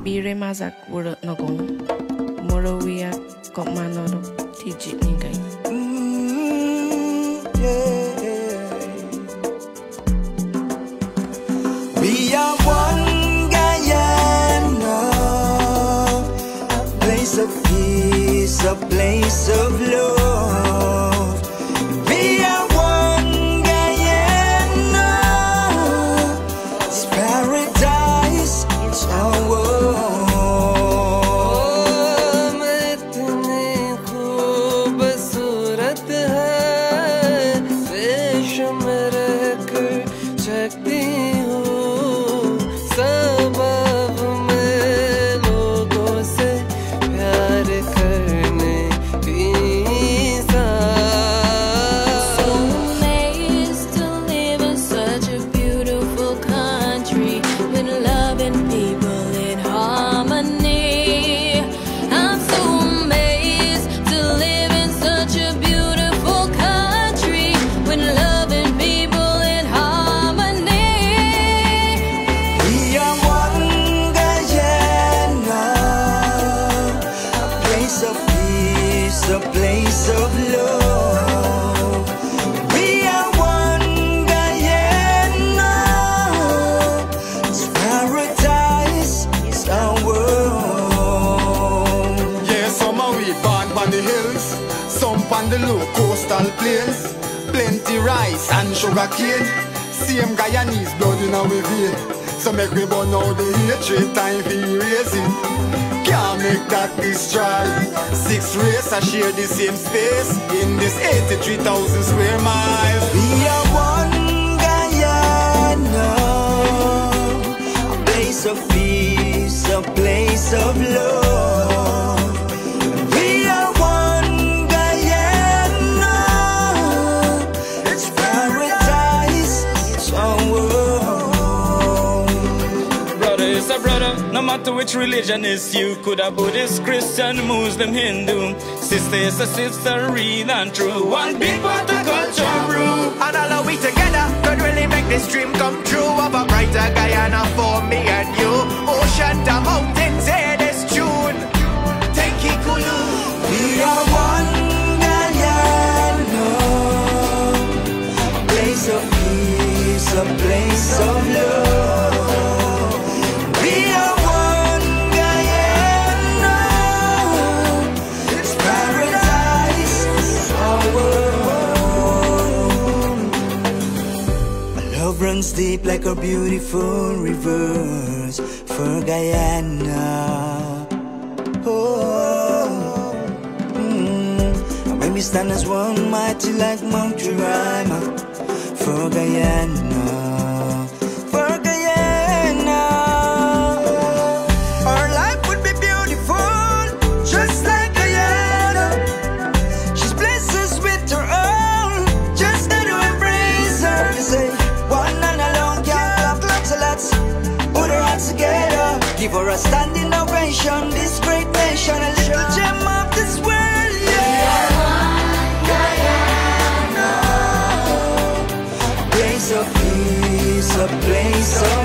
Bire mazak word nogong. Morovia Kopmanoro teach it ningai. We are one Guyana, a place of peace, a place of love. We are one Guyana, it's paradise, it's our world. A place of love. We are one Guyana, it's paradise, it's our world. Yeah, some are we born on the hills, some on the low coastal plains. Plenty rice and sugar cane, same Guyanese blood in our vein. So make we burn out the hatred, time for erasing. Can't make that destroy. 6 races I share the same space in this 83,000 square miles. We are one Guyana, a place of peace, a place of love. We are one Guyana, it's paradise, it's our world. Brother is a brother, no matter which religion is you. Could a Buddhist, Christian, Muslim, Hindu. Sister is a sister, real and true. One big part of culture brew. And all of we together could really make this dream come true. Of a brighter Guyana for me and you. Ocean to mountains, hear this tune. Take it cool. We are one Guyana, a place of peace, a place of love. We are one Guyana, it's paradise, it's our world. Our love runs deep like a beautiful rivers for Guyana. Oh, and when we stand as one, mighty like Mount Jurima, for Guyana, for Guyana. Our life would be beautiful, just like Guyana. She's blessed us with her own, just got to embrace her. They say, one and alone can't clap, lots of lots. Put our hands together, give her a standing ovation. This great nation, a little gem of this world, yeah. Guyana, a place of peace, a place of